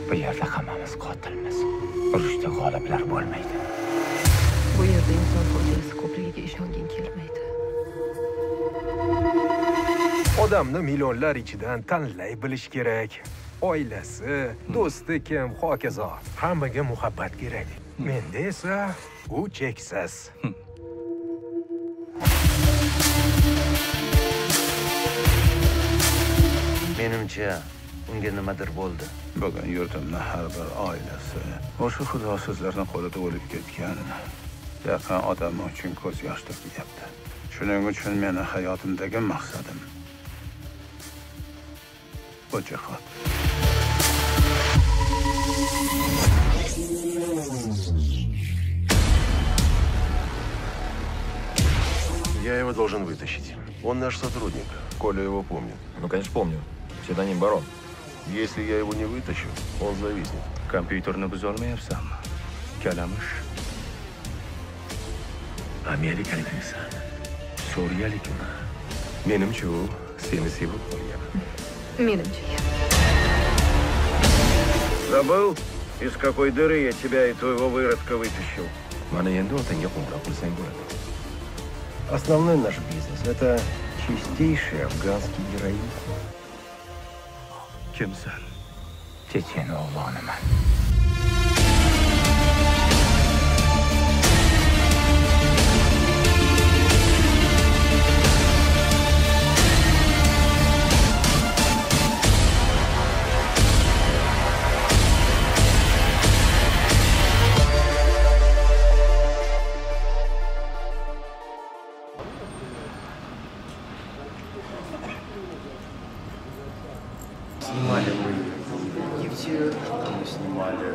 Bu yerda hammamiz qotilmiz. Urushda g'oliblar bo'lmaydi. Bu yerda inson foydasi ko'pligiga ishonging kelmaydi. Odamni millionlar ichidan tanlay bilish kerak. Oilasi, do'sti kim, hokazo. Hammaga muhabbat kerak. Menda esa u cheksiz. Menimcha, unga nimadir bo'ldi. Bugun yurtimning har bir oilasi o'sha xudosizlarning qo'lida o'lib ketgan yaqin odam uchun ko'z yosh to'kyapti. Shuning uchun meni hayotimdagi maqsadim bu jihod. Я его должен вытащить. Он наш сотрудник. Коля его помнит. Ну, конечно, помню. Псевдоним Барон. Если я его не вытащу, он зависнет. Kompyuterni buzolmayapsanmi? Kalamush. Amerikalikmisan? Suriyalikmi? Menimcha u seni sevib qolgan. Menimcha. Забыл, из какой дыры я тебя и твоего выродка вытащил? Mana endi otangga qo'ng'iroq qilsang bo'ladi. Основной наш бизнес – это чистейший афганский героин. Kimsan? Chechen o'g'loniman. Снимали мы в Египте, мы снимали...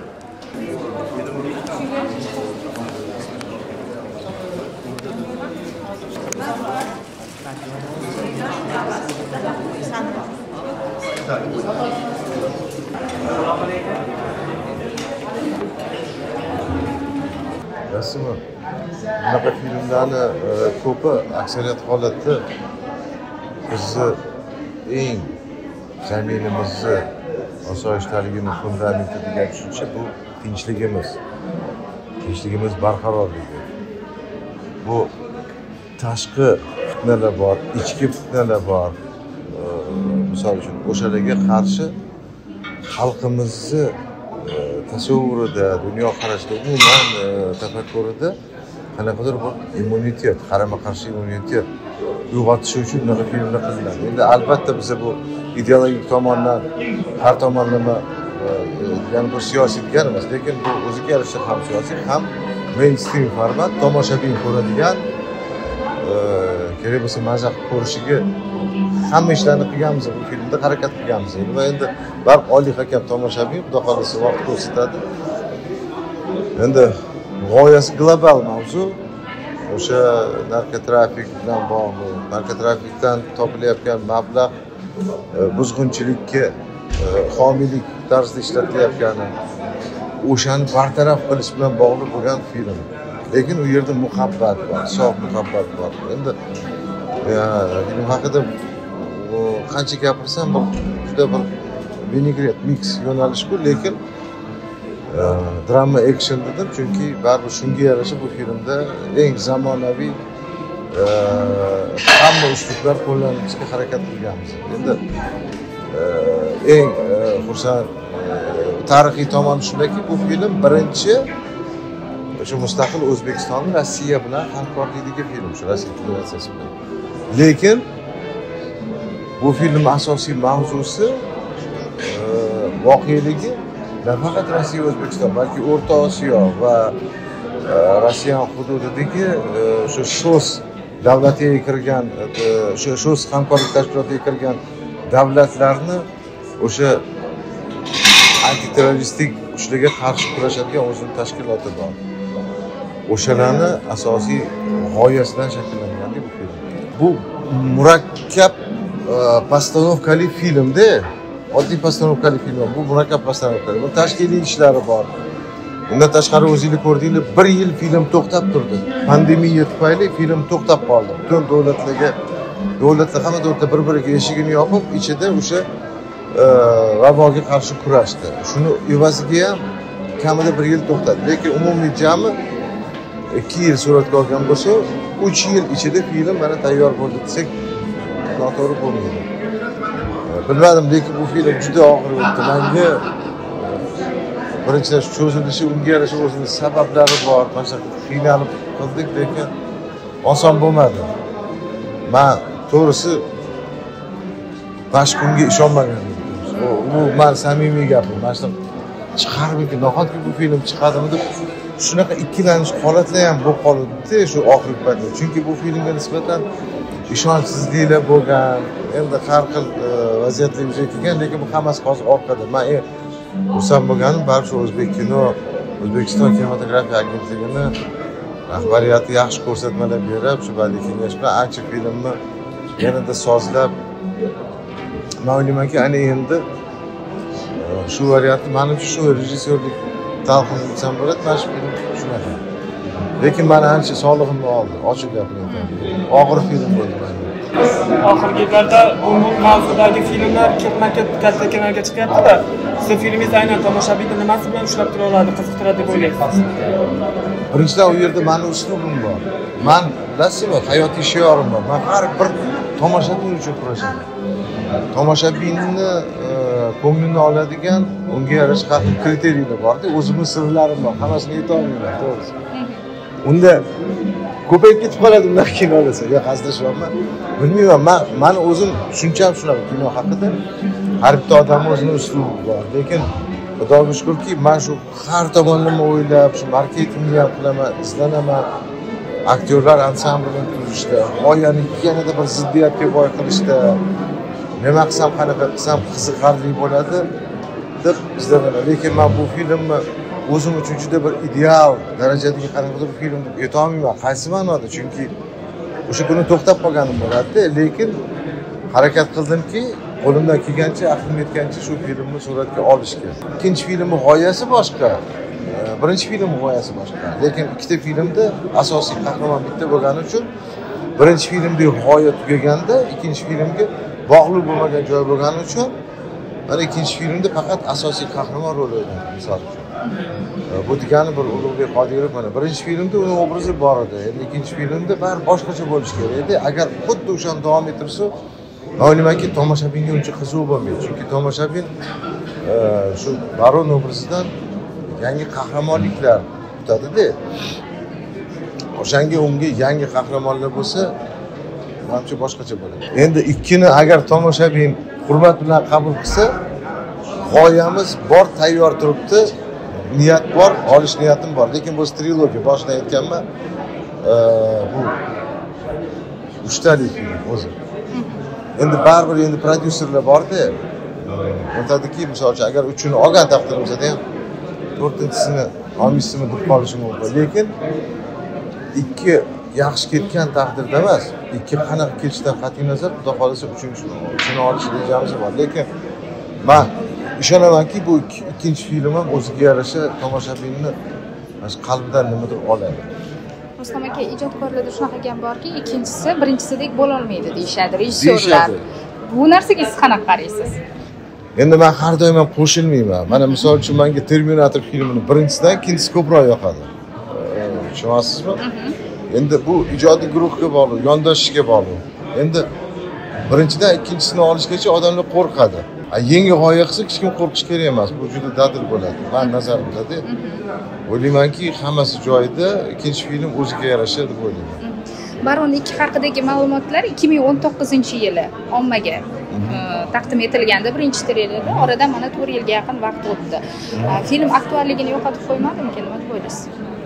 Rasmi bunaqa filmlarni ko'pi aksariyat holatda bizni eng zaminimizni osoyishtaligini fundamenti degan tushuncha bu tinchligimiz barqarorligi. Bu tashqi fitnalar bor, ichki fitnalar bor. Misol uchun o'shalarga qarshi xalqimizni tasavvurida, dunyoqarashida, umuman tafakkurida qanaqadir bir immunitet, qarama-qarshi immunitet uyg'otish uchun bunaqa filmlar qilinadi. Endi albatta biz bu ideologik tomondan har tomonlama yana bir siyosiy degan emas, lekin bu o'ziga yarasha ham siyosiy, ham mainstream format, tomoshabin ko'radigan, kerak bo'lsa maza qilib ko'rishiga hamma ishlarni qilganmiz, bu filmda harakat qilganmiz. Va endi barq oliy hakam tomoshabin, xudo xolasa vaqt ko'rsatadi. Endi g'oyasi global mavzu. O'sha narkotrafik bilan bog'liq, narkotrafikdan topilayotgan mablag' buzg'unchilikka homiylik tarzida ishlatilayotgani, o'shani bartaraf qilish bilan bog'liq bo'lgan film. Lekin u yerda muhabbat bor, sof muhabbat bor. Endi film haqida qancha gapirsam, juda bir vinegret mix yo'nalish-ku, lekin drama action dedim, chunki baribir shunga yarasha bu filmda eng zamonaviy hamma uslublar qo'llanishga harakat qilganmiz. Endi eng xursand tarixiy tomoni shundaki, bu film birinchi shu mustaqil O'zbekistonning Rossiya bilan hamkorlikdagi film, shu Rossiya Federatsiyasi bilan. Lekin bu film asosiy mavzusi voqealigi nafaqat Rossiya, O'zbekiston, balki O'rta Osiyo va Rossiya hududidagi shu SHOS davlatiga kirgan, shu SHOS hamkorlik tashkilotiga kirgan davlatlarni o'sha antiterroristik kuchlarga qarshi kurashadigan o'zining tashkiloti bor. O'shalarni asosiy g'oyasidan shakllangan bu film. Bu murakkab postanovkali filmda, oddiy postanovkali film, bu murakkab postanovkali. Bu tashkiliy ishlari bor. Undan tashqari o'zingizlar ko'rdinglar, 1 yil film to'xtab turdi. Pandemiya tufayli film to'xtab qoldi. Butun davlatlar hamma davlatlar bir-biriga eshigini yopib, ichida o'sha vaboga qarshi kurashdi. Shuni evaziga ham kamida 1 yil to'xtadi. Lekin umumiy jami 2 yil suratga olgan bo'lsa, 3 yil ichida film mana tayyor bo'ldi desak, noto'g'ri bo'lmaydi. Bilmadim, lekin bu film juda og'ir o'tdi. Menga birinchidan cho'zilishi, unga yarasha o'zining sabablari bor. Mana qiynalib qildik, lekin oson bo'lmadi. Men to'g'risi Bashkunga ishonmagan edim. U men samimiy gapim. Mana shu chiqarmikin, nahotki bu film chiqadimi deb shunaqa ikkilanish holatlar ham bo'lib qoldi shu oxirgi paytda. Chunki bu filmga nisbatan ishonchsizliklar bo'lgan, endi har xil vaziyatlar yuzaga kelgan, lekin bu hammasi hozir orqada. Men xursand bo'lganim baribir shu o'zbek kino, O'zbekiston kinematografiya agentligini rahbariyati yaxshi ko'rsatmalar berib, shu badiiy kengash bilan ancha filmni yanada sozlab, men o'ylaymanki, ana endi shu variantni menimcha shu rejissyorlik talqindan bo'ladi, mana shu film shunaqa. Lekin men ancha sog'lig'imni oldi, ochiq gapni aytaman. Og'ir film bo'ldi menga. Oxirgi yillarda bu mavzudagi filmlar ketma-ket katta kanalga chiqyapti-da. Siz filmingiz aynan tomoshabinni nimasi bilan ushlab tura oladi, qiziqtiradi deb o'ylaysiz? Birinchidan u yerda meni uslubim bor. Men bilasizmi, hayotiy shiorim bor. Men har bir tomoshabin uchun kurashaman. Tomoshabinni ko'nglini oladigan, unga yarasha har xil kriteriyalar bor-da, o'zimning sirlarim bor. Hammasini ayta olmayman, to'g'risi. Unda ko'payib ketib qoladi undan keyin olsa. Yo'q, hazillashyapman. Bilmayman, men o'zim tushuncham shunaqa kino haqida. Har bitta odamning o'zining uslubi bor. Lekin Xudoga shukrki, men shu har tomonlama o'ylab, shu marketingni ham qilaman, izlanaman. Aktyorlar ansamblini tuzishda, g'oyani yanada bir ziddiyatga boy qilishda, nima qilsam, qanaqa qilsam qiziqarli bo'ladi deb izlanaman. Lekin men bu filmni o'zim uchun juda bir ideal darajadagi qanaqadir film deb ayta olmayman. Qaysi ma'noda? Chunki o'sha kuni to'xtab qolganim bo'ladi, lekin harakat qildimki, qo'limdan kelgancha, aqlim yetgancha shu filmni suratga olishga. Ikkinchi filmning g'oyasi boshqa, birinchi filmning g'oyasi boshqa. Lekin ikkita filmda asosiy qahramon bitta bo'lgani uchun birinchi filmdagi g'oya tugaganda, ikkinchi filmga bog'liq bo'lmagan joy bo'lgani uchun mana ikkinchi filmda faqat asosiy qahramon rol o'ynadi, misol uchun. Bu degani bir Ulug'bek Qodirov mana birinchi filmda uning obrazi bor edi. Endi ikkinchi filmda bari boshqacha bo'lishi kerak edi. Agar xuddi o'shani davom ettirsa, men o'ylaymanki, tomoshabinga uncha qiziq bo'lmaydi. Chunki tomoshabin shu Baron obrazidan yangi qahramonliklar kutadi-da. O'shanga unga yangi qahramonlar bo'lsa, menimcha boshqacha bo'ladi. Endi ikkini agar tomoshabin hurmat bilan qabul qilsa, g'oyamiz bor, tayyor turibdi. Niyat bor, olish niyatim bor. Lekin bu trilogiya, boshida aytganman, bu uchtalik film o'zi. Endi baribir endi prodyuserlar bor-da. Aytadiki, misol uchun agar 3ni olgan taqdirimizda ham 4-sini olmaysizmi deb qolishi mumkin. Lekin 2 yaxshi ketgan taqdirda emas, 2 qanaqa kelishidan qat'iy nazar, xudo xolasa 3-ni olish rejamiz bor. Lekin men ishonamanki, bu ikkinchi film ham o'ziga yarasha tomoshabinni qalbidan nimadir oladi. Rustam aka, ijodkorlarda shunaqa gap borki, ikkinchisi birinchisidek bo'la olmaydi deyshadi rejissyorlar. Bu narsaga siz qanaqa qaraysiz? Endi men har doim ham qo'shilmayman. Mana misol uchun menga Terminator filmini birinchisidan ikkinchisi ko'proq yoqadi. Tushunyapsizmi? Endi bu ijodiy guruhga bog'liq, yondashishga bog'liq. Endi birinchidan ikkinchisini olishgacha odamlar qo'rqadi. Yangi g'oya qilsa hech kim qo'rqish kerak emas. Bu juda dadil bo'ladi. Men nazarimda-da. O'ylaymanki, hammasi joyida, ikkinchi film o'ziga yarasha deb o'ylayman. Baron 2 haqidagi ma'lumotlar 2019-yili ommaga taqdim etilganda birinchi treylerda oradan mana 4 yilga yaqin vaqt o'tdi. Film aktualligini yo'qotib qo'ymadimi, nima deb o'ylaysiz?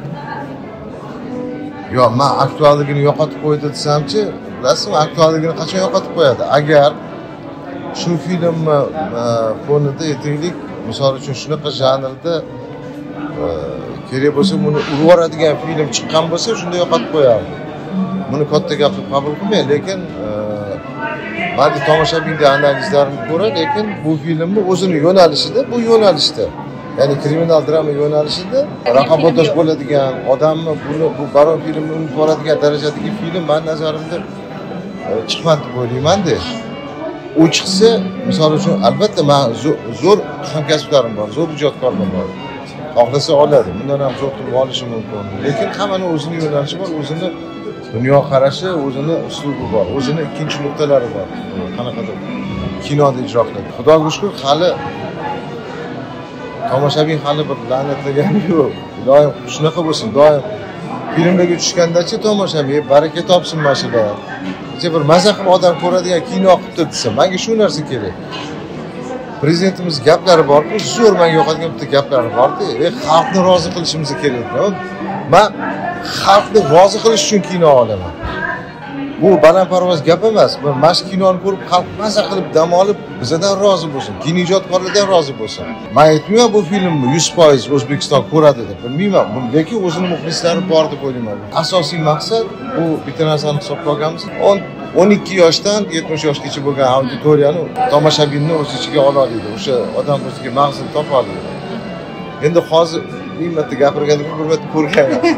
Yo'q, men aktualligini yo'qotib qo'ydi desamchi, bilasizmi, aktualligini qachon yo'qotib qo'yadi? Agar shu filmni fonida aytaylik, misol uchun shunaqa janrda kerak bo'lsa, buni urib yuboradigan film chiqqan bo'lsa, shunda yo'qotib qo'yardi. Buni katta gap deb qabul qilmang, lekin balki tomoshabinga analizlarimni ko'ra, lekin bu filmni o'zini yo'nalishida, bu yo'nalishda, ya'ni kriminal drama yo'nalishida raqobatdosh bo'ladigan, odamni bu Baron filmini unutib oladigan darajadagi film men nazarimda chiqmadi deb o'ylayman-da. u chiqsa, misol uchun albatta men zo'r hamkasblarim bor, zo'r ijodkorlar bor. Xohlasa oladi. Bundan ham zo'r qilib olishi mumkin. Lekin hammaning o'zining yo'nalishi bor, o'zining dunyo qarashi, o'zining uslubi bor, o'zining ikkinchi nuqtalari bor. Qanaqadir kinoda ijro qiladi. Xudoga shukr, hali tomoshabin hali bir la'natlagani yo'q. Doim shunaqa bo'lsin, doim filmlarga tushgandachi tomoshabin baraka topsin mashalar. Bir maza qilib odam ko'radigan kino qilibdi desa, menga shu narsa kerak. Prezidentimiz gaplari bor-ku, zo'r menga yoqadigan bitta gaplari bor-ku, xalqni rozi qilishimiz kerak. Men xalqni rozi qilish uchun kino olaman. Bu balandparvoz gap emas. Mana shu kinoni ko'rib xalq maza qilib dam olib, bizdan rozi bo'lsin, kino ijodkorlardan rozi bo'lsin. Men aytmayman bu filmni 100% O'zbekiston ko'radi deb, bilmayman, lekin o'zining muxlislari bor deb o'ylayman. Asosiy maqsad bu bitta narsani hisobga olganmiz. 12 yoshdan 70 yoshgacha bo'lgan auditoriyani tomoshabinni o'z ichiga ola oladi. O'sha odam o'ziga mag'zini topa oladi. Endi hozir ming marta gapirgandan ko'ra bir marta ko'rgan yaxshi.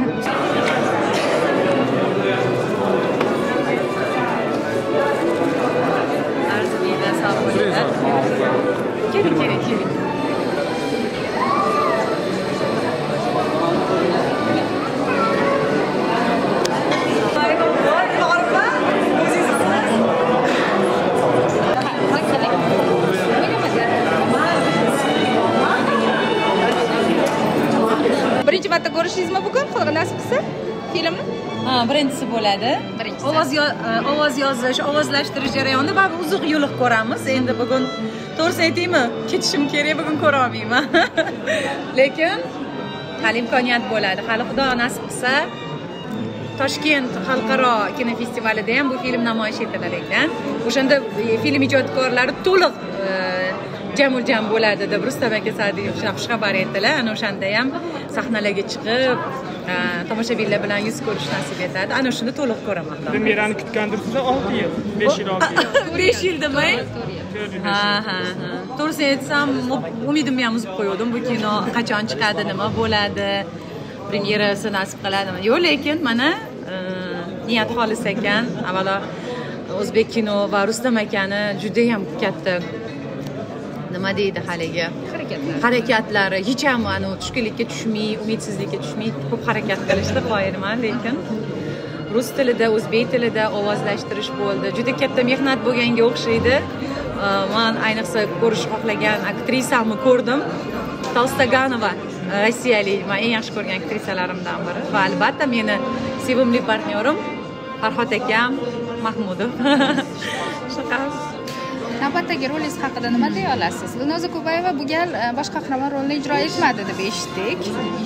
Birinchi marta ko'rishdingizmi bugun? Xudo nasib qilsa filmni? Ha, birinchisi bo'ladi. Ovoz yozish, ovozlashtirish jarayonida baribir uzuq yo'liq ko'ramiz. Endi bugun to'g'risini aytaymi, ketishim kerak, bugun ko'ra olmayman. Lekin hali imkoniyat bo'ladi. Hali Xudo nasib qilsa Toshkent xalqaro kinofestivalida ham bu film namoyish etilar ekan. O'shanda film ijodkorlari to'liq jam bo'ladi deb Rustam aka Sa'diyev xushxabar etdilar. Ana o'shanda ham sahnalarga chiqib, tomoshabinlar bilan yuz ko'rish nasib etadi. Ana shunda to'liq ko'raman. Premyerani kutgandirsiz 6 yil, 5 yil 6 yil. 5 yil demay? Ha. To'g'risini aytsam, umidimni ham uzib qo'ydim. Bu kino qachon chiqadi, nima bo'ladi, premyerasi nasib qiladimi? Yo'q, lekin mana niyat xolis ekan. Avvalo o'zbek kino va Rustam akani juda ham katta nima deydi haligi harakatlari hech ham tushkunlikka tushmay, umidsizlikka tushmay ko'p harakat qilishdi, qoyilman. Lekin rus tilida, o'zbek tilida ovozlashtirish bo'ldi. Juda katta mehnat bo'lganga o'xshaydi. Men ayniqsa ko'rish xohlagan aktrisamni ko'rdim. Tolstaganova, rossiyalik, men eng yaxshi ko'rgan aktrisalarimdan biri va albatta meni sevimli partnyorim Farhod akam Mahmudov. Shunaqa. Navbatdagi rolingiz haqida nima deya olasiz? Dilnoza Kubayeva bu gal bosh qahramon rolini ijro etmadi deb eshitdik.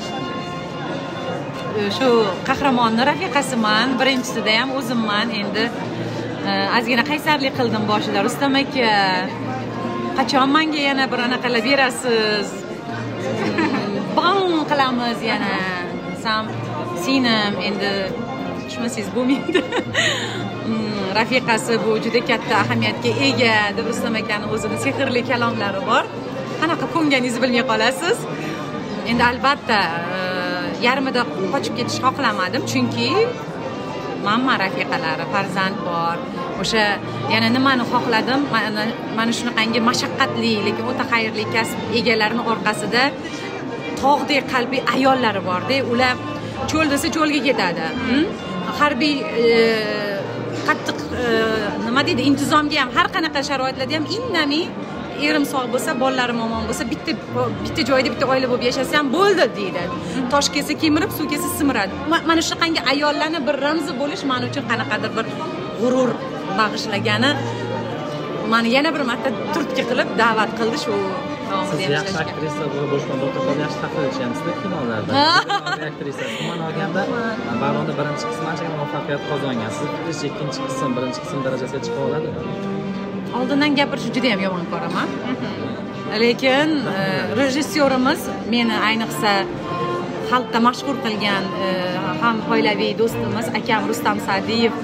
Shu qahramonni rafiqasiman, birinchisida ham o'zimman. Endi ozgina qaysarlik qildim boshida. Rustam aka, qachon menga yana bir anaqalar berasiz? Bang qilamiz yana. Sam singlim endi tushmasangiz bo'lmaydi. Rafiqasi bu juda katta ahamiyatga ega deb Rustam akani o'zini sehrli kalomlari bor. Qanaqa ko'nganingizni bilmay qolasiz. Endi albatta yarmida qochib ketishni xohlamadim, chunki mamma rafiqalari, farzand bor. O'sha yana nimani xohladim? Mana shunaqangi mashaqqatli, lekin o'ta xayrli kasb egalarining orqasida tog'dek qalbi ayollari bor-da. Ular cho'l desa cho'lga ketadi. Harbiy qattiq nima deydi, intizomga ham, har qanaqa sharoitlarda ham indamay, erim sog' bo'lsa, bolalarim omon bo'lsa, bitta joyda bitta oila bo'lib yashasa ham bo'ldi deydi. Tosh kelsa kemirib, suv kelsa simiradi. Mana shunaqangi ayollarni bir ramzi bo'lish men uchun qanaqadir bir g'urur bag'ishlagani meni yana bir marta turtki qilib da'vat qildi shu. Siz yaxshi aktrisa bo'lib boshqa o'rtoqlar yaxshi taqdir etishamizda kinolarda. Aktrisa umuman olganda Baronda birinchi qism ancha muvaffaqiyat qozongan. Siz fikringiz ikkinchi qism, birinchi qism darajasiga chiqa oladimi? Oldindan gapirishni juda ham yomon ko'raman. Lekin rejissyorimiz meni ayniqsa xalqqa mashhur qilgan ham oilaviy do'stimiz akam Rustam Sa'diyev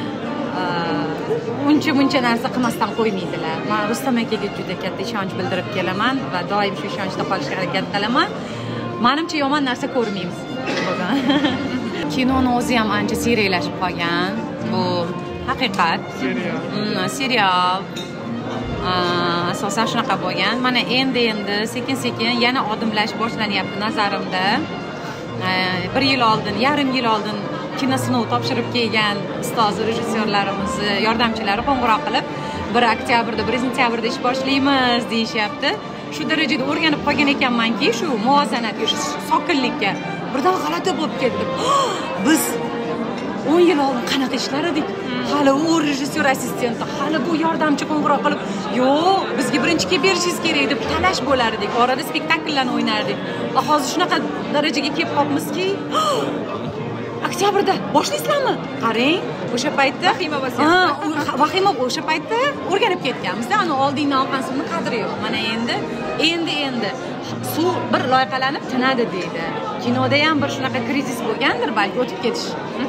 uncha narsa qilmasdan qo'ymaydilar. Men Rustam akaga juda katta ishonch bildirib kelaman va doim shu ishonchda qolishga harakat qilaman. Menimcha yomon narsa ko'rmaymiz. Kinoni o'zi ham ancha serialashib qolgan. Bu haqiqat. Serial. asosan shunaqa bo'lgan. Mana endi sekin-sekin yana odimlash boshlanyapti nazarimda. 1 yil oldin, yarim yil oldin kino sinov topshirib kelgan ustoz rejissyorlarimiz, yordamchilari qo'ng'iroq qilib, 1 oktyabrda, 1 sentyabrda ish boshlaymiz deyishyapti. Shu darajada o'rganib qolgan ekanmanki, shu muvozanatga, shu sokinlikka birdan g'alati bo'lib ketdim. Biz 10 yil oldin qanaqa ishlar edik? Hali u rejissyor assistenti, hali bu yordamchi qo'ng'iroq qilib, "Yo'q, bizga birinchi kelib berishingiz kerak" deb talash bo'lardik. Orada spektakllarni o'ynardik. Va hozir shunaqa darajaga kelib qolibmizki, oktyabrda boshlaysizlarmi? Qarang, o'sha paytda vahima o'sha paytda o'rganib ketganmiz-da, ani oldingdan olgan suvni qadri yo'q. Mana endi suv bir loyiqalanib tinadi deydi. Kinoda ham bir shunaqa krizis bo'lgandir, balki o'tib ketish.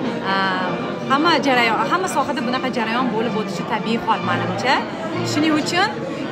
Hamma sohada bunaqa jarayon bo'lib o'tishi tabiiy hol menimcha. Shuning uchun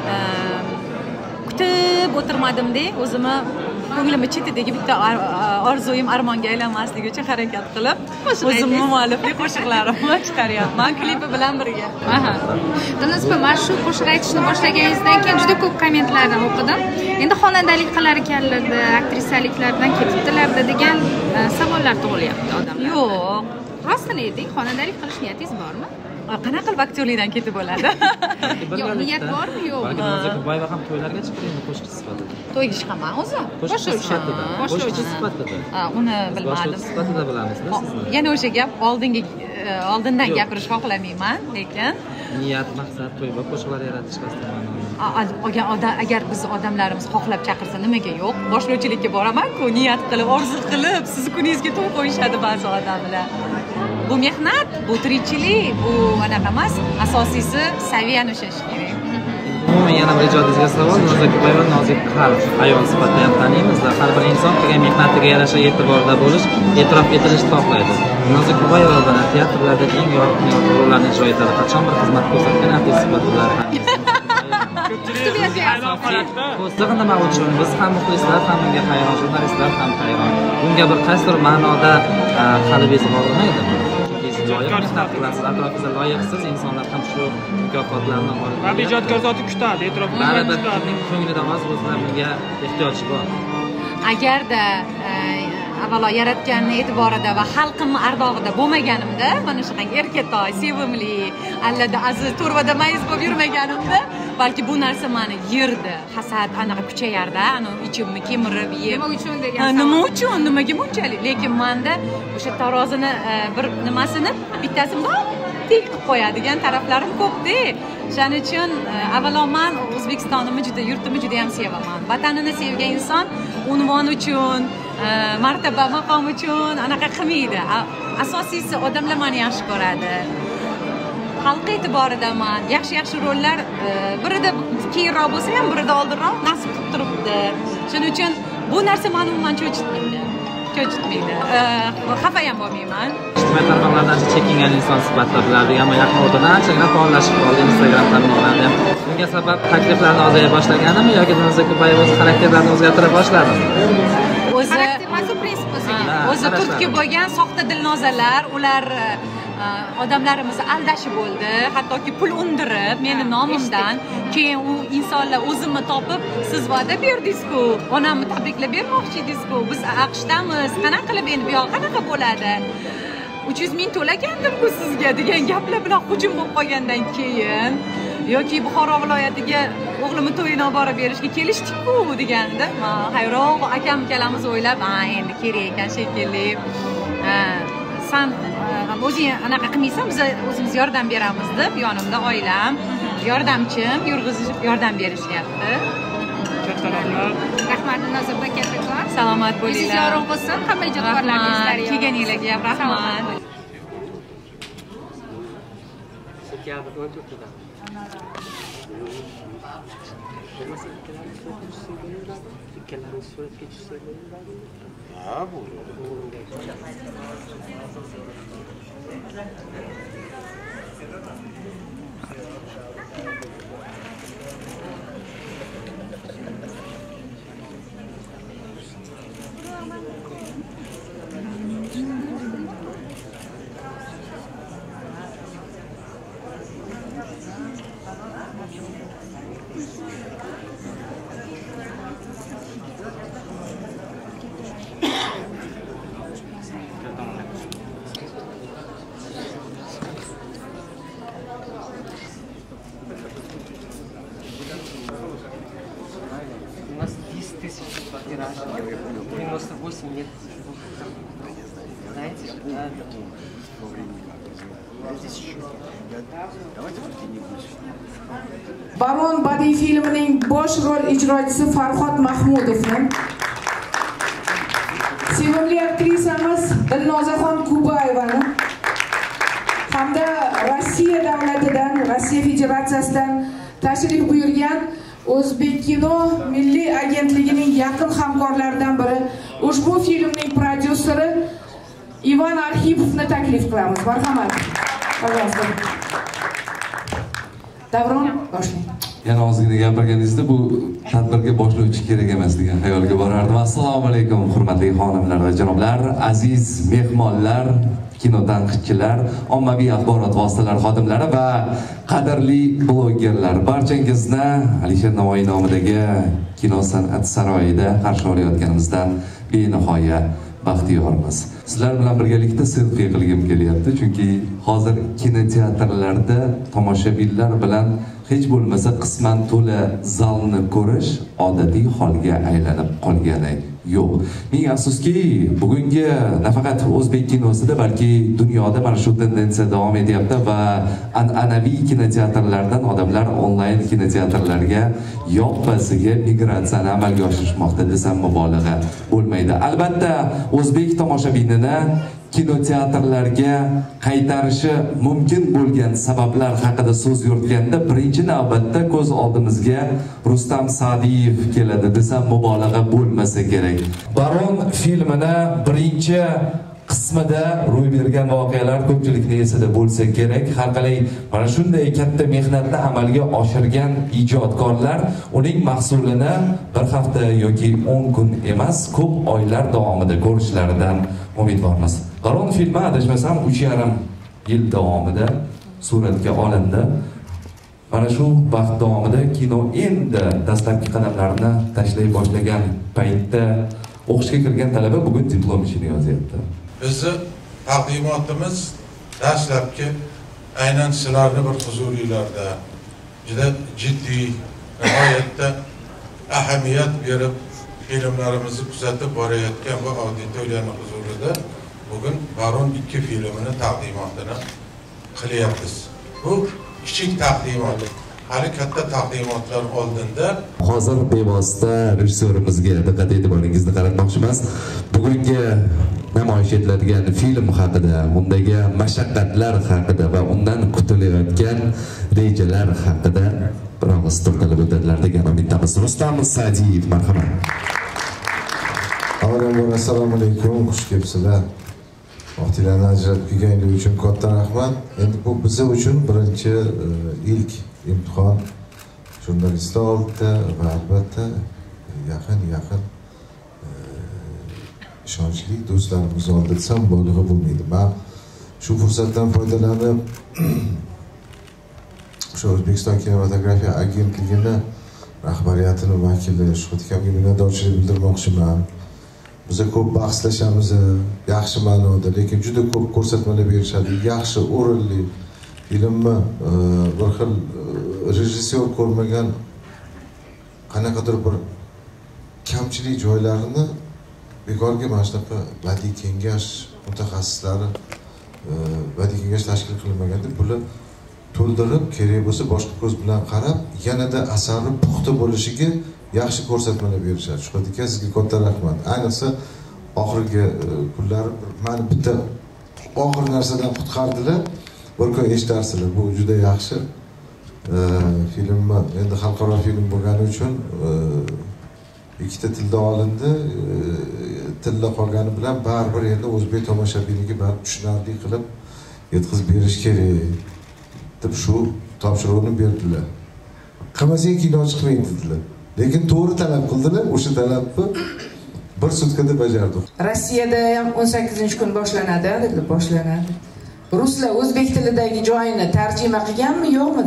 kutib o'tirmadim-da, o'zimni ko'nglimni chetidagi bitta orzuim armonga aylanmasligi uchun harakat qilib, o'zimni mualliflik qo'shiqlarimni chiqaryapman klipi bilan birga. Dilnazba, mana shu qo'shiq aytishni boshlaganingizdan keyin juda ko'p kommentlarni o'qidim. Endi xonandalik qilar ekanlarda, aktrisaliklardan ketibdilarda degan savollar tug'ilyapti odamlar. Yo'q. Rostini ayting, xonandalik qilish niyatingiz bormi? Qanaqa qilib aktyorlikdan ketib bo'ladi? Yo'q, niyat bormi, yo'qmi? Balki Nazarboyeva ham to'ylarga chiqadi, qo'shiqchi sifatida. To'yga chiqaman o'zi. Qo'shiqchi sifatida. Uni bilmadim. Sifatida bilamizda sizni. Yana o'sha gap oldindan gapirish xohlamayman, lekin niyat, maqsad, to'y va qo'shiqlar yaratish qasdidan. Agar biz odamlarimiz xohlab chaqirsa nimaga yo'q? Boshlovchilikka boraman-ku, niyat qilib, orzu qilib, sizni kuningizga to'y qo'yishadi ba'zi odamlar. Bu mehnat, bu tirikchilik, bu anaqa emas. Asosiysi saviyani ushlash kerak. Umuman yana bir ijodingizga savol, Nazarboyeva nozik qalb ayol sifatida ham taniymiz-da. Har bir inson qilgan mehnatiga yarasha e'tiborda bo'lish, e'tirof etilishni xohlaydi. Nazarboyeva bilan teatrlardagi eng yorqin rollarni ijro etadi. Qachon bir xizmat ko'rsatgan artist sifatida Ko'zda nima uchun biz ham muxlislar ham bunga hayron, jurnalistlar ham hayron. Bunga bir qaysidir ma'noda qalbingiz og'rimaydimi? Atrofingizda loyiqsiz insonlar ham shu mukofotlarni oladi. Va ijodkor zoti kutadi, e'tirofni kutadi. Ko'nglida o'zlar bunga ehtiyoji bor. Agarda avvalo yaratganni e'tiborida va xalqimni ardog'ida bo'lmaganimda, mana shunday erkatoy, sevimli, allada aziz, to'rvada mayiz bo'lib yurmaganimda, balki bu narsa meni yerdi, hasad anaqa kuchayardi, ana ichimni kemirib yeb. Nima uchun degan? Nima uchun? Nimaga bunchalik? Lekin menda o'sha tarozini bir nimasini bittasini tik qilib qo'yadigan taraflarim ko'p-da. Shuning uchun avvalo men O'zbekistonimni yurtimni juda ham sevaman. Vatanini sevgan inson unvon uchun, martaba maqom uchun anaqa qilmaydi. Asosiysi odamlar meni yaxshi ko'radi. Xalq e'tiboridaman. Yaxshi rollar birida keyinroq bo'lsa ham, birida oldinroq nasib qilib turibdi. Shuning uchun bu narsa meni umuman cho'chitmaydi. Xafa ham bo'lmayman. Ijtimoiy tarmoqlardan chekingan inson sifatida bilardik, ammo yaqin o'rtada anchagina faollashib qoldi Instagram tarmoqlarida ham. Bunga sabab takliflarni ozaya boshlaganimi yoki Nazarboyeva o'z xarakterlarini o'zgartira boshladimi? O'zi turtki bo'lgan soxta dilnozalar, ular odamlarimizni aldashi bo'ldi, hattoki pul undirib meni nomimdan, keyin u insonlar o'zimni topib, siz va'da berdingiz-ku, onamni tabriklab bermoqchi edingiz-ku, biz AQShdamiz, qanaqa qilib endi bu yoq qanaqa bo'ladi? 300 ming to'lagandim-ku sizga degan gaplar bilan hujum bo'lib qolgandan keyin yoki Buxoro viloyatiga o'g'limni to'yini olib borib berishga kelishdik-ku deganda, hayron akam-ukalamiz o'ylab, endi kerak ekan shekilli. Sen o'zing anaqa qilmaysan, biz o'zimiz yordam beramiz deb yonimda oilam, yordamchim yurg'izib yordam berishyapti. Rahmat Nazarboy kattakon. Salomat bo'linglar. Siz yorug' bo'lsin, hamma ijodkorlaringizlar. Kelganingizga ham rahmat. Ha, bu. У нас 10 тысяч тираж, 98 лет. Знаете? Здесь еще. Давайте где-нибудь. Baron badiiy filmining bosh rol ijrochisi Farhod Mahmudovni, sevimli aktrisamiz Dilnozaxon Kubayevani hamda Rossiya davlatidan, Rossiya Federatsiyasidan tashrif buyurgan O'zbekkino milliy agentligining yaqin hamkorlaridan biri, ushbu filmning prodyuseri Ivan Arxipovni taklif qilamiz. Marhamat. Pожалуйста. Davron, boshlang. Yana ozgina gapirganingizda bu tadbirga boshlovchi kerak emas degan xayolga borardim. Assalomu alaykum hurmatli xonimlar va janoblar, aziz mehmonlar, kino tanqidchilar, ommaviy axborot vositalari xodimlari va qadrli blogerlar. Barchangizni Alisher Navoiy nomidagi Kino san'at saroyida qarshi olayotganimizdan benihoya baxtiyormiz. Sizlar bilan birgalikda selfie qilgim kelyapti, chunki hozir kinoteatrlarda tomoshabinlar bilan hech bo'lmasa qisman to'la zalni ko'rish odatiy holga aylanib qolgani yo'q. Ming afsuski, bugungi nafaqat o'zbek kinosida, balki dunyoda mana shu tendensiya davom etyapti va an'anaviy kinoteatrlardan odamlar onlayn kinoteatrlarga yoppasiga migratsiyani amalga oshirishmoqda desam mubolag'a bo'lmaydi. Albatta, o'zbek tomoshabinini kinoteatrlarga qaytarishi mumkin bo'lgan sabablar haqida so'z yuritganda birinchi navbatda ko'z oldimizga Rustam Sa'diyev keladi desam mubolag'a bo'lmasa kerak. Baron filmini birinchi qismida ro'y bergan voqealar ko'pchilikning esida bo'lsa kerak. Har qalay mana shunday katta mehnatni amalga oshirgan ijodkorlar uning mahsulini bir hafta yoki 10 kun emas, ko'p oylar davomida ko'rishlaridan umidvormiz. Baron filmi adashmasam 3,5 yil davomida suratga olindi. Mana shu vaqt davomida kino endi dastlabki qadamlarini tashlay boshlagan paytda o'qishga kirgan talaba bugun diplom ishini yozyapti. Bizni taqdimotimiz dastlabki aynan sizlarni bir huzuriylarda juda jiddiy, nihoyatda ahamiyat berib filmlarimizni kuzatib borayotgan bu auditoriyaning huzurida bugün Baron 2 filmini taqdimotini qilyapmiz. Bu kichik taqdimot. Hali katta taqdimotlar oldinda. Hozir bevosita rejissyorimizga diqqat e'tiboringizni qaratmoqchimiz. Bugungi namoyish etiladigan film haqida, undagi mashaqqatlar haqida va undan kutilayotgan rejalar haqida biroz to'xtalib o'tadilar degan umiddamiz. Rustam Sa'diyev, marhamat. Avvalambor assalomu alaykum, xush kelibsizlar. Vaqtlarni ajratib kelganligi uchun katta rahmat. Endi bu biz uchun birinchi ilk imtihon jurnalistlar oldida va albatta yaqin ishonchli do'stlarimiz oldida desam mubolag'a bo'lmaydi. Men shu fursatdan foydalanib shu O'zbekiston kinematografiya agentligini rahbariyatini vakili Shuhratkamga minnatdorchilik bildirmoqchiman. Biz ko'p bahslashamiz, yaxshi ma'noda, lekin juda ko'p ko'rsatmalar berishadi. Yaxshi, o'rinli filmni bir xil rejissyor ko'rmagan qanaqadir bir kamchilik joylarini bekorga mana shunaqa badiiy kengash mutaxassislari badiiy kengash tashkil qilinmaganda bular to'ldirib, kerak bo'lsa boshqa ko'z bilan qarab, yanada asarni puxta bo'lishiga yaxshi ko'rsatmalar berishadi. Shuhrat aka, sizga katta rahmat. Ayniqsa oxirgi kunlari meni bitta og'ir narsadan qutqardilar. Bir kun eshitarsizlar. Bu juda yaxshi. Filmni endi xalqaro film bo'lgani uchun ikkita tilda olindi. Tilda qolgani bilan baribir endi o'zbek tomoshabiniga baribir tushunarli qilib yetkazib berish kerak deb shu topshiriqni berdilar. Qilmasang kino chiqmaydi dedilar. Lekin to'g'ri talab qildilar. O'sha talabni bir sutkada bajardik. Rossiyada ham 18-kun boshlanadi dedilar, boshlanadi. Ruslar o'zbek tilidagi joyini tarjima qilganmi, yo'qmi dedi.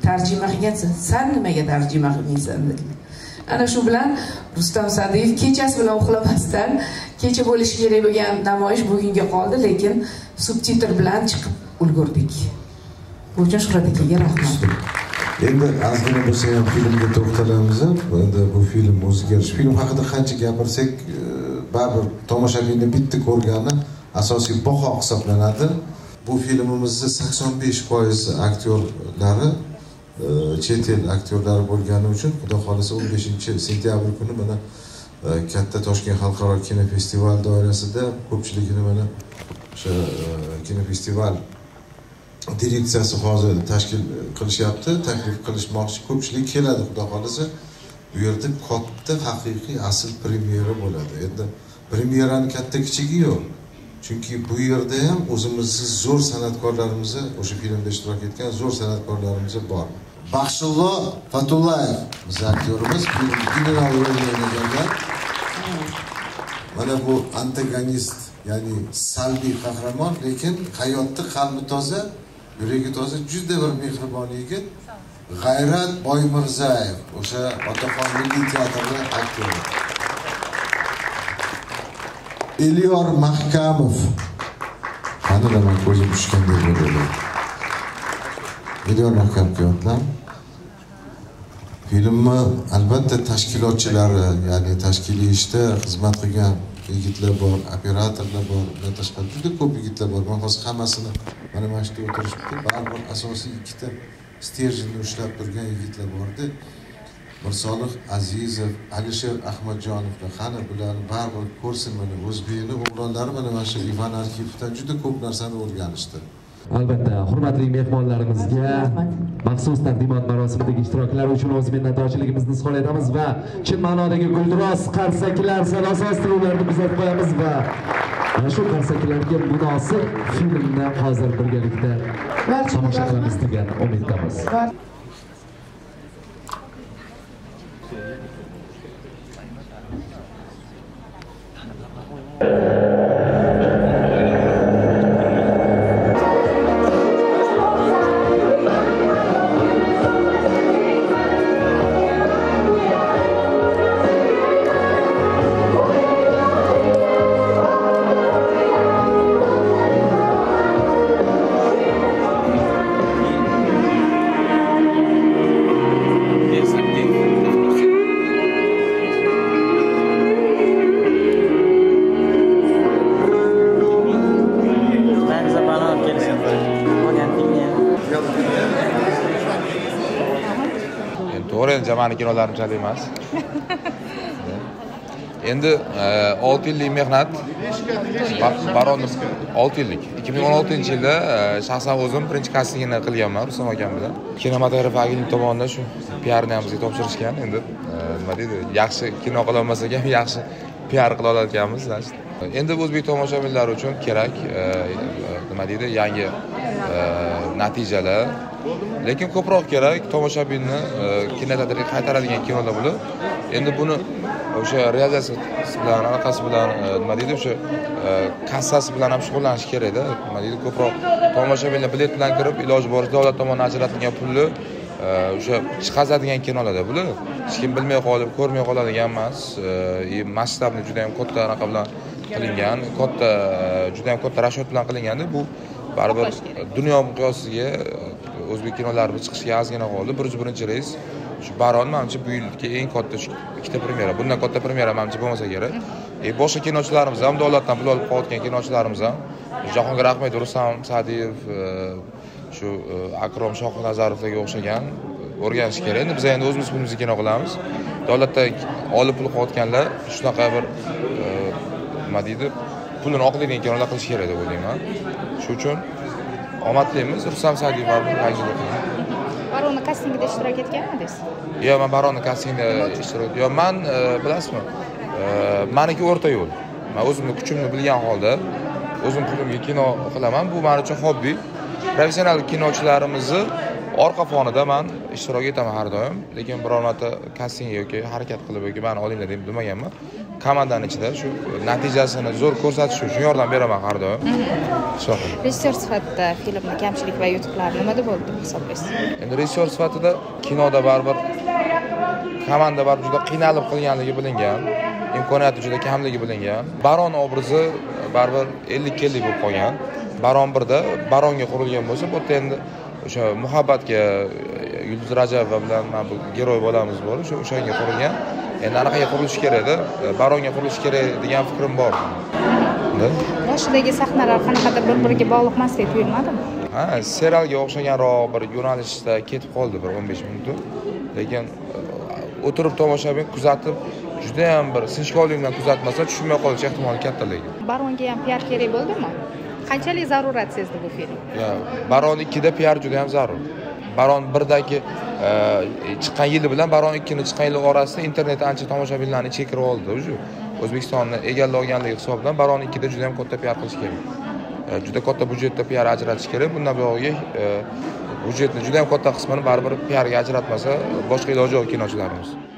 tarjima qilgansan, san nimaga tarjima qilmaysan dedilar. Ana shu bilan Rustam Sa'diyev kechasi bilan uxlamasdan kecha bo'lishi kerak bo'lgan namoyish bugunga qoldi, lekin subtitr bilan chiqib ulgurdik. Bu uchun Shuhrat akaga rahmat. Endi ozgina bo'lsa ham filmga to'xtalamiz. Endi bu film o'zgarish. Film haqida qancha gapirsak, baribir tomoshabinni bitta ko'rgani asosiy baho hisoblanadi. Bu filmimizda 85% aktyorlari chet el aktyorlari bo'lgani uchun xudo xolasa 15-sentyabr kuni mana katta Toshkent xalqaro kinofestival doirasida ko'pchiligini mana o'sha kinofestival direksiyasi hozir tashkil qilishyapti, taklif qilishmoqchi, ko'pchilik keladi xudo xolasa. Bu yerda katta haqiqiy asl premyera bo'ladi. Endi premyerani katta kichigi yo'q. Chunki bu yerda ham o'zimizning zo'r san'atkorlarimiz, o'sha filmda ishtirok etgan zo'r san'atkorlarimiz bor. Baxshullo Fatullayev biz aktyorimiz, general rolini o'ynaganlar. Mana bu antagonist, ya'ni salbiy qahramon, lekin hayotda qalbi toza, yuragi toza, juda bir mehribon yigit. G'ayrat Boymirzayev, o'sha Otaxon Milliy teatri aktyori. Elyor Mahkamov. Qanday men ko'zim tushgandek bo'ldi. Elyor Mahkamovga o'tlam. Filmni albatta tashkilotchilari, ya'ni tashkiliy ishda xizmat qilgan yigitlar bor, operatorlar bor, bundan tashqari juda ko'p yigitlar bor. Men hozir hammasini mana shu yerda o'tirishibdi. Baribir asosiy ikkita stejni ushlab turgan yigitlar bordi. Mirsolih Azizov, Alisher Ahmadjonovlar, qani bularni baribir ko'rsin, mana o'zbekning o'g'lonlari mana shu Ivan Arkipovdan juda ko'p narsani o'rganishdi. Albatta, hurmatli mehmonlarimizga maxsus taqdimot marosimidagi ishtirokchilari uchun o'z minnatdorchiligimizni izhor etamiz va chin ma'nodagi gulduros qarsaklar sadosi ostida ularni kuzatib qo'yamiz va ana shu qarsaklarga munosib filmni hozir birgalikda tomosha qilamiz degan umiddamiz. Jamani kinolarimiz emas. Endi 6 yillik mehnat, Baronov 6 yillik. 2016-yilda shaxsan o'zim birinchi kastingini qilganman Rustam akam bilan. Kinematograf agentlik tomonidan shu PR-ni ham bizga topshirishgan. Endi nima deydi, yaxshi kino qila olmasak ham yaxshi PR qila oladiganmiz. Endi o'zbek tomoshabinlari uchun kerak nima deydi, yangi natijalar. Lekin ko'proq kerak tomoshabinni kinoteatrga qaytaradigan kinolar bo'lib, endi buni o'sha realizatsiyasi bilan, anaqasi bilan, nima deydi, o'sha kassasi bilan ham shug'ullanish kerak-da. Nima deydi, ko'proq tomoshabinlar bilet bilan kirib, iloji boricha davlat tomonidan ajratilgan pulni o'sha chiqazadigan kinolarda bular. Hech kim bilmay qolib, ko'rmay qoladigan emas. Masshtabni juda ham katta anaqa bilan qilingan, juda ham katta rashodat bilan qilinganda bu baribir dunyo miqyosiga o'zbek kinolari chiqishga ozgina qoldi. 101 reys shu Baron menimcha bu yilgi eng katta ikkita premyera. Bundan katta premyera menimcha bo'lmasa kerak. Boshqa kinochilarimiz ham, davlatdan pul olib qo'yotgan kinochilarimiz ham, Jahongir Ahmedov, Rustam Sa'diyev, shu Akrom Shohnazarovlarga o'xshagan o'rganish kerak. Endi biz endi o'zimiz pulimizni kino qilamiz. Davlatdan olib pul qo'yotganlar shunaqa bir nima deydi, pulini oqlaydigan kinolar qilish kerak deb o'ylayman. Shu uchun omadlimiz. Rustam Sa'diyev Baronni kastingida ishtirok etganmisiz? Yo'q, men Baronni kastingida ishtirok etdim. Yo'q, men bilasizmi? Meniki o'rta yo'l. Men o'zimning kuchimni bilgan holda o'zim pulimga kino qilaman. Bu men uchun hobbi. Professional kinochilarimizni orqa fonida men ishtirok etaman har doim, lekin biror marta kasting yoki harakat qilib yoki meni olinglar deb demaganman. komandani ichida shu natijasini zo'r ko'rsatish uchun yordam beraman har doim. Rejissyor sifatida filmning kamchilik va yutuqlari nimada bo'ldi deb hisoblaysiz? Endi rejissyor sifatida kinoda baribir komanda baribir juda qiynalib qilganligi bilingan, imkoniyati juda kamligi bilingan. Baron obrazi baribir 50-50 bo'lib qolgan. Baron 1da Baronga qurilgan bo'lsa, bu yerda endi o'sha muhabbatga Yulduz Rajabova bilan mana bu giroy bolamiz bor, o'shanga qurilgan. Endi anaqaga qurilishi kerak edi, Baronga qurilishi kerak degan fikrim bor. Boshidagi sahnalar qanaqadir bir-biriga bog'liq emasdek tuyulmadimi? Ha, serialga o'xshaganroq bir yo'nalishda ketib qoldi bir 15 minut. Lekin o'tirib tomoshabin kuzatib, juda ham bir sinchkovlik bilan kuzatmasa tushunmay qolish ehtimoli katta lekin. Baronga ham PR kerak bo'ldimi? Qanchalik zarurat sezdi bu film? Baron 2da PR juda ham zarur. Baron 1dagi chiqqan yili bilan Baron 2ni chiqqan yili orasida internet ancha tomoshabinlarni ichiga kirib oldi. O'zbekistonni egallab olganligi hisobidan Baron 2da juda ham katta PR qilish kerak. Juda katta budjetda PR ajratish kerak. Bundan buyog'iga budjetning juda ham katta qismini baribir PR ga ajratmasa boshqa iloji yo'q kinochilarimiz.